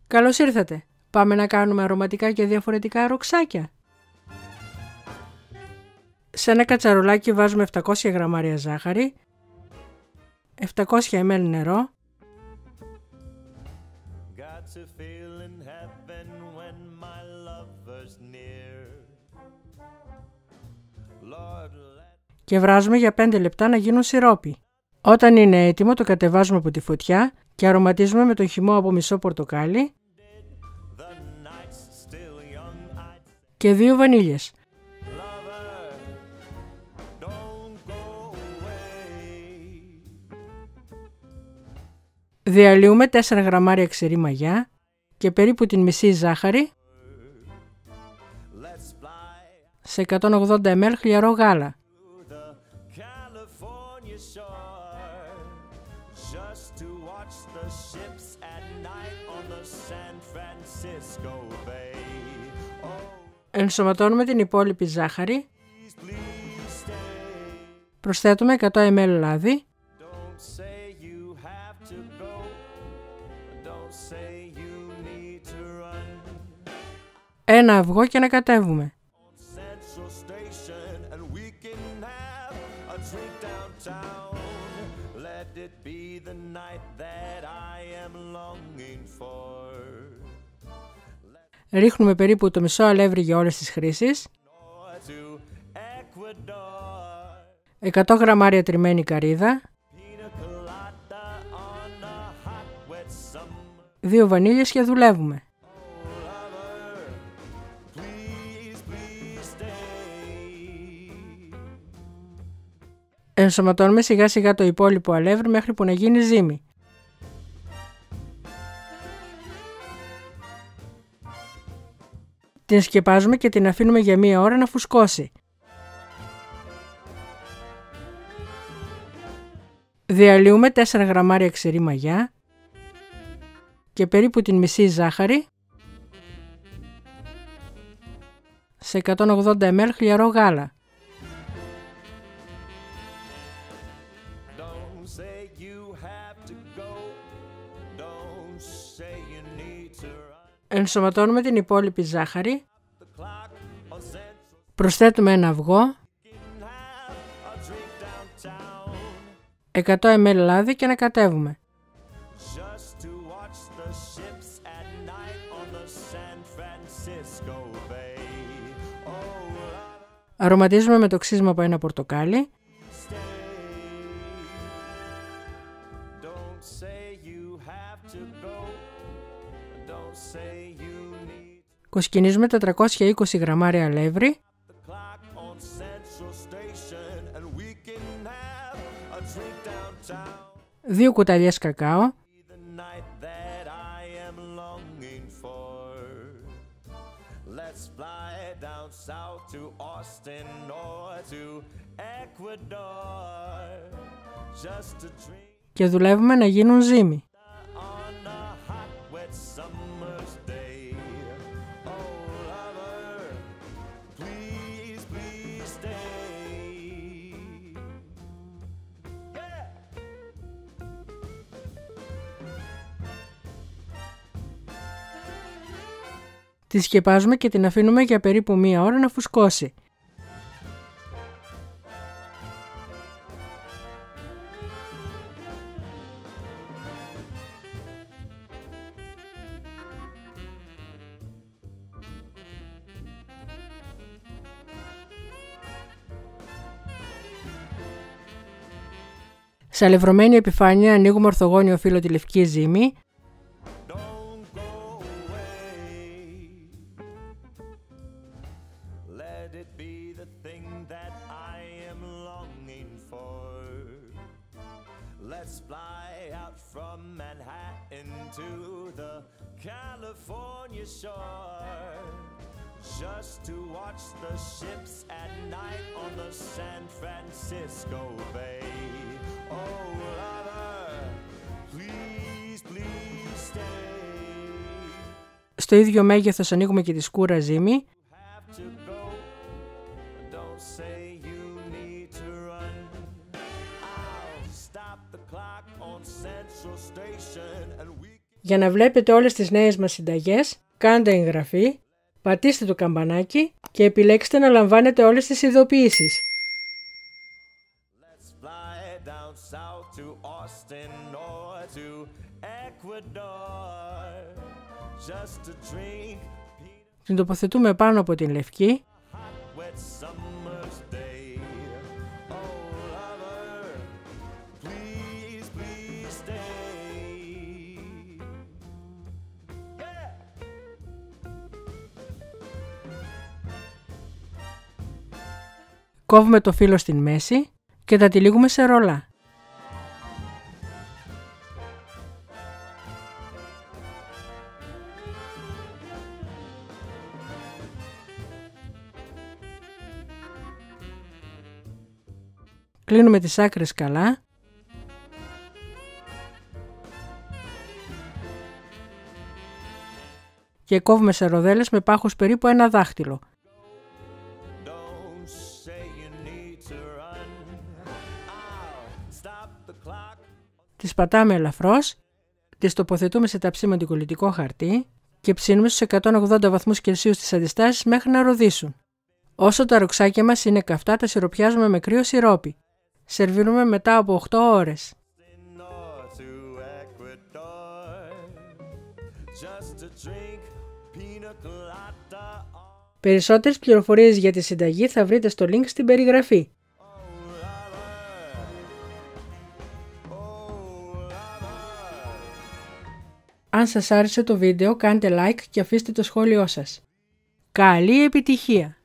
Καλώς ήρθατε. Πάμε να κάνουμε αρωματικά και διαφορετικά αρωξάκια. Σε ένα κατσαρολάκι βάζουμε 700 γραμμάρια ζάχαρη, 700 ml νερό, και βράζουμε για 5 λεπτά να γίνουν σιρόπι. Όταν είναι έτοιμο το κατεβάζουμε από τη φωτιά και αρωματίζουμε με τον χυμό από μισό πορτοκάλι και 2 βανίλιες. Διαλύουμε 4 γραμμάρια ξερή μαγιά και περίπου την μισή ζάχαρη σε 180 ml χλιαρό γάλα. Ενσωματώνουμε την υπόλοιπη ζάχαρη, προσθέτουμε 100 ml λάδι, ένα αυγό και ανακατεύουμε. Ρίχνουμε περίπου το μισό αλεύρι για όλες τις χρήσεις, 100 γραμμάρια τριμμένη καρύδα, 2 βανίλιες και δουλεύουμε. Ενσωματώνουμε σιγά σιγά το υπόλοιπο αλεύρι μέχρι που να γίνει ζύμη. Την σκεπάζουμε και την αφήνουμε για 1 ώρα να φουσκώσει. Διαλύουμε 4 γραμμάρια ξερή μαγιά και περίπου την μισή ζάχαρη σε 180 ml χλιαρό γάλα. Ενσωματώνουμε την υπόλοιπη ζάχαρη, προσθέτουμε ένα αυγό, 100 ml λάδι και ανακατεύουμε. Αρωματίζουμε με το ξύσμα από ένα πορτοκάλι. Κοσκινίζουμε 420 γραμμάρια αλεύρι, 2 κουταλιές κακάο, και δουλεύουμε να γίνουν ζύμη. Τη σκεπάζουμε και την αφήνουμε για περίπου 1 ώρα να φουσκώσει. Σε αλευρωμένη επιφάνεια ανοίγουμε ορθογώνιο φύλλο τη λευκή ζύμη. Just to watch the ships at night on the San Francisco Bay. Oh, lover, please, please stay. Στο ίδιο μέγεθος ανοίγουμε και τη σκούρα ζύμη. Για να βλέπετε όλες τις νέες μας συνταγές, κάντε εγγραφή, πατήστε το καμπανάκι και επιλέξτε να λαμβάνετε όλες τις ειδοποιήσεις. Let's fly down south to Austin or to Ecuador just to drink Την τοποθετούμε πάνω από την λευκή hot wet summer's day. Oh lover, please, please stay. Yeah. Κόβουμε το φύλλο στην μέση και τα τυλίγουμε σε ρολά. Κλείνουμε τις άκρες καλά και κόβουμε σε ροδέλες με πάχους περίπου 1 δάχτυλο. Don't say you need to run. I'll stop the clock. Τις πατάμε ελαφρώς, τις τοποθετούμε σε ταψί κολλητικό χαρτί και ψήνουμε στους 180 βαθμούς Κελσίου στις αντιστάσεις μέχρι να ροδίσουν. Όσο τα ρουξάκια μας είναι καυτά, τα σιροπιάζουμε με κρύο σιρόπι. Σερβίρουμε μετά από 8 ώρες. Or to Ecuador just to drink pina colada. Περισσότερες πληροφορίες για τη συνταγή θα βρείτε στο link στην περιγραφή. Αν σας άρεσε το βίντεο, κάντε like και αφήστε το σχόλιο σας. Καλή επιτυχία!